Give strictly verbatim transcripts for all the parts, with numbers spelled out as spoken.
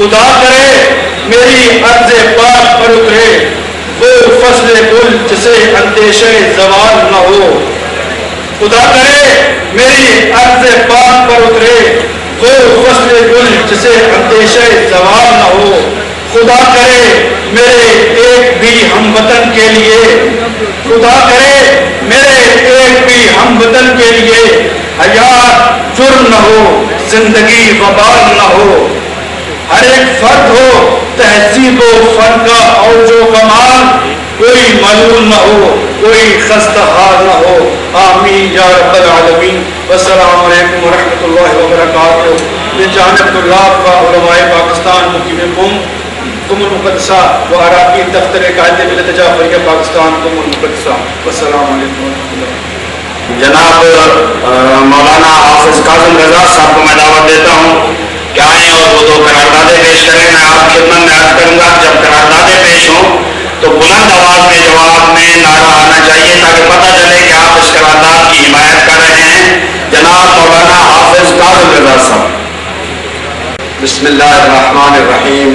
خدا کرے میری عرض پاک پر اترے وہ فصل گل جسے اندیشے زوال نہ ہو. خدا کرے میری عرض پاک پر اترے وہ فصل گل جسے اندیشے زوال نہ ہو. خدا کرے میرے ایک بھی ہم وطن کے لیے خدا کرے میرے ایک بھی ہم وطن کے لیے حیات جرم نہ ہو زندگی وبال نہ ہو. ہر ایک فرد ہو تہذیب و فن کا اور جو کمال کوئی ملول نہ ہو کوئی خستہ حال نہ ہو. آمین یا رب العالمین. والسلام علیکم ورحمۃ اللہ وبرکاتہ. بجانب طلاب و علماء پاکستان مقیم قم قم المقدسہ و اراکین دفتر قائد ملت جعفریہ پاکستان قم المقدسہ. والسلام علیکم ورحمۃ اللہ. جناب مولانا حافظ کاظم رضا صاحب کو میں دعوت دیتا ہوں کہ آئیں اور وہ دو قراردادیں پیش کریں. میں آپ کی خدمت میں عرض کروں گا جب قراردادیں پیش ہوں تو بلند آواز میں جواب میں نعرہ آنا چاہیے تاکہ پتہ چلے کہ آپ اس قرارداد کی حمایت کر رہے ہیں. جناب مولانا حافظ کاظم رضا صاحب. بسم اللہ الرحمن الرحیم.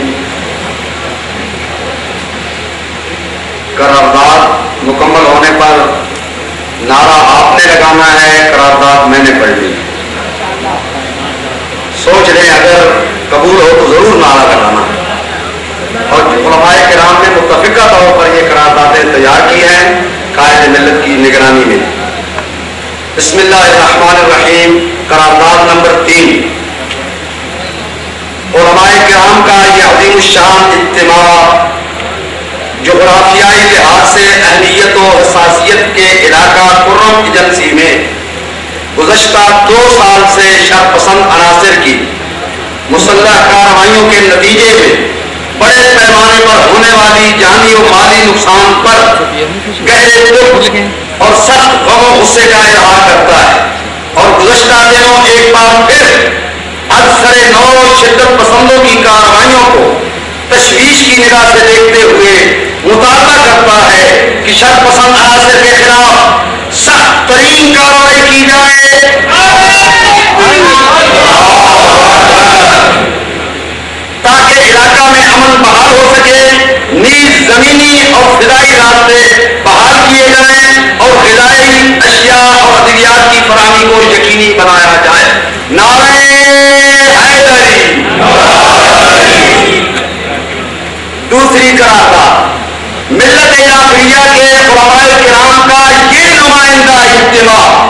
قرارداد مکمل ہونے پر نعرہ آپ نے لگانا ہے, قرارداد میں نے پڑھ لی. سوچ رہے اگر قبول ہو تو ضرور نعرہ لگانا. اور علماء کرام نے متفقہ طور پر یہ قراردادیں تیار کی ہیں قائد ملت کی نگرانی میں. بسم اللہ الرحمن الرحیم. قرارداد نمبر تین. علماء کرام کا یہ عظیم الشان اجتماع جغرافیائی لحاظ سے اہمیت و حساسیت کے علاقہ کرم ایجنسی میں گزشتہ دو سال سے شر پسند عناصر کی مسلح کارروائیوں کے نتیجے میں بڑے پیمانے پر ہونے والی جانی و مالی نقصان پر گہرے دکھ اور سخت غم و غصے کا اظہار کرتا ہے. اور گزشتہ دنوں ایک بار پھر اکثر نو شدت پسندوں کی کارروائیوں کو تشویش کی نگاہ سے دیکھتے ہوئے مطالبہ کرتا ہے کہ شر پسند عناصر کے خلاف سخت ترین کارروائی کی جائے تاکہ علاقہ میں امن بحال ہو سکے. نیز زمینی اور فضائی راستے بحال کیے جائیں اور غذائی اشیاء اور ادویات کی فراہمی کو یقینی بنایا جائے. نعرہ حیدری. دوسری قرارداد ملت جعفریہ کے علماء کرام کا یہ نمائندہ اجتماع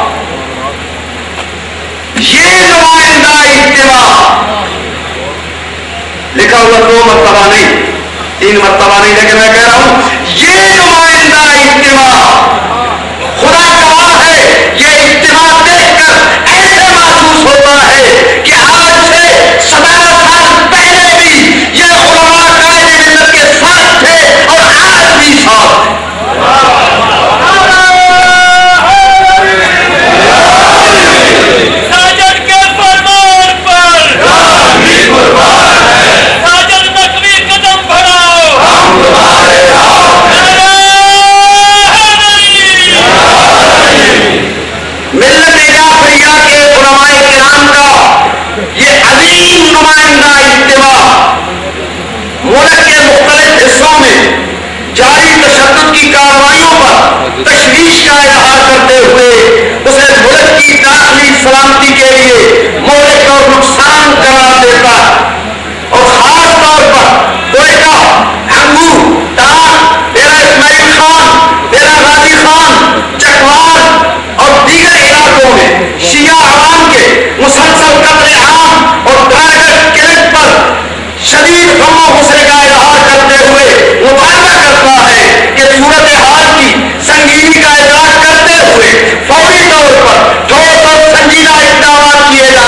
یہ نمائندہ اجتماع لکھا ہوا دو مرتبہ نہیں تین مرتبہ نہیں لیکن میں کہہ رہا ہوں یہ نمائندہ اجتماع خدا گواہ ہے. یہ اجتماع دیکھ کر ایسے محسوس ہوتا ہے کہ آج سے سترہ سال پہلے بھی یہ علماء قائد ملت کے ساتھ تھے اور آج بھی ساتھ ہیں. جاری تشدد کی کارروائیوں پر تشویش کا اظہار کرتے ہوئے اسے ملک کی داخلی سلامتی کے لیے مہلک اور نقصان قرار دیتا ہے. اور خاص طور پر کوئٹہ, ہنگو, ٹانگ, ڈیرہ اسماعیل خان, ڈیرہ غازی خان, چکوال اور دیگر علاقوں میں شیعہ عوام کے مسلسل قتل عام اور ٹارگٹ کلنگ پر شدید غم و غصے کا اظہار کرتے ہوئے مطالبہ کرتا ہے کہ صورتحال کی سنگینی کا ادراک کرتے ہوئے فوری طور پر ٹھوس اور سنجیدہ اقدامات کیے جائیں.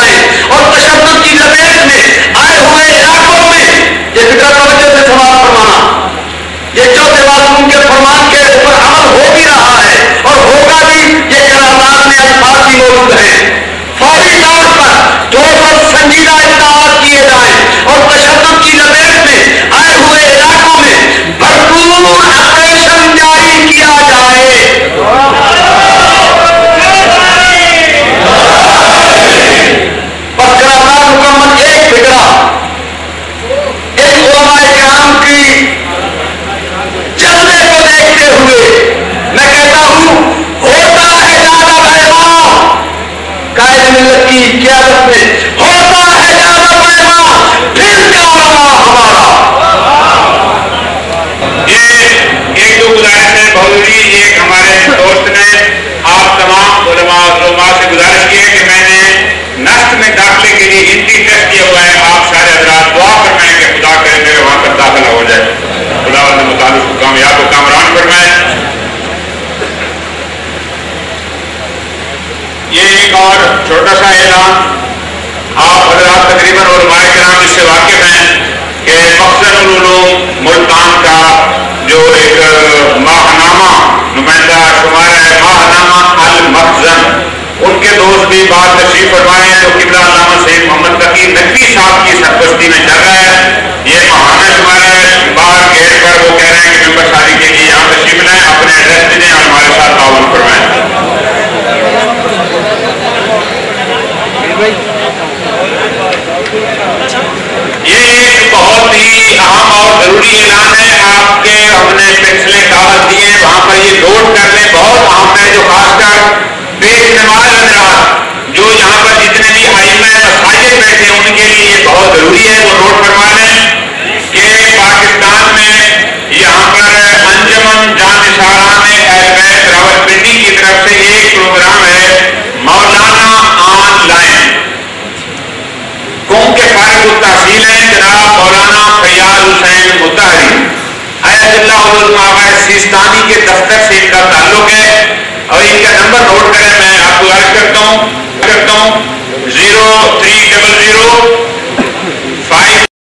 کامیاب و کامران فرمائے۔ یہ ایک اور چھوٹا سا اعلان، آپ حضرات تقریباً علماء کرام اس سے واقف ہیں کہ مخزن العلوم ملتان کا جو ایک ماہنامہ نمائندہ شمار ہے، ماہنامہ المخزن، ان کے دوست بھی بات تشریف فرمائے ہیں، جو قبلہ علامہ سید محمد تقی نقوی صاحب کی سرپرستی میں چل رہا ہے۔ یہ ماہانہ شمار ہے، باہر گیٹ پر وہ کہہ رہے ہیں کہ ممبر شادی کے لیے یہاں تشریف لائیں، اپنے ایڈریس دیں اور ہمارے ساتھ تعاون فرمائیں۔ یہ ایک بہت ہی اہم اور ضروری اعلان ہے، آپ کے ہم نے پنسلیں کاغذ دیے ہیں، وہاں پر یہ نوٹ کر لیں، بہت اہم ہے، جو خاص کر بے نماز حضرات جو یہاں پر جتنے بھی ائمہ مساجد بیٹھے ہیں ان کے لیے یہ بہت ضروری ہے، وہ نوٹ فرما لیں کہ پاکستان میں یہاں پر انجمن جانشاران اہل بیت راولپنڈی کی طرف سے ایک پروگرام ہے مولانا آن لائن۔ قوم کے فارغ التحصیل ہیں جناب مولانا فیاض حسین مطہری حیات اللہ علیہ سیستانی کے دفتر سے ان کا تعلق ہے، اور ان کا نمبر نوٹ کریں، میں آپ کو عرض کرتا ہوں کرتا ہوں زیرو تھری ڈبل زیرو